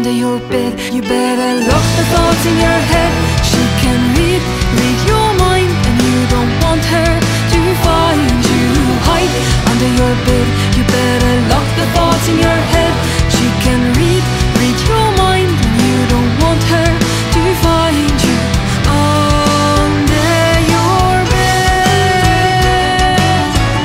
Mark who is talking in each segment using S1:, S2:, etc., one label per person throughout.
S1: under your bed. You better lock the thoughts in your head. She can read your mind, and you don't want her to find you. Hide under your bed. You better lock the thoughts in your head. She can read your mind, and you don't want her to find you. Under your bed.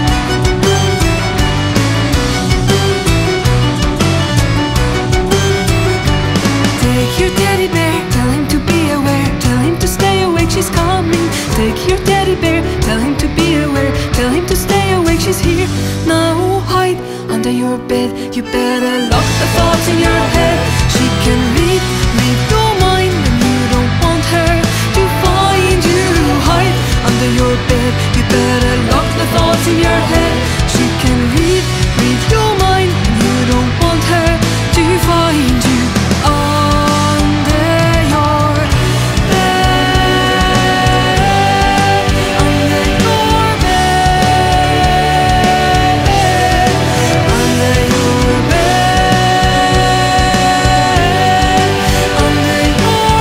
S1: Take your teddy bear, tell him to be aware. Tell him to stay awake, she's coming. Take your teddy bear, tell him to be aware. Tell him to stay awake, she's here. Now hide under your bed. You better lock the thoughts in your head. She can read your mind, and you don't want her to find you. Hide under your bed. You better lock the thoughts in your head. She can read your mind, and you don't want her to find you. Under your bed. Under your bed. Under your bed. Under your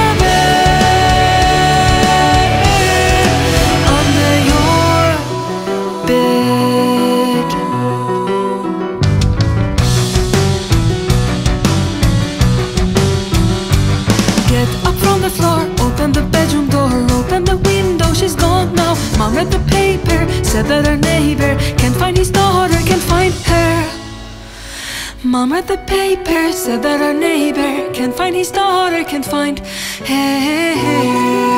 S1: bed. Under your bed. Get up from the floor, open the bedroom door, open the window, she's gone now. Mom read the paper, said that her neighbor can't find his daughter, can't find her. Mom read the paper, said that her neighbor can't find his daughter, can't find her.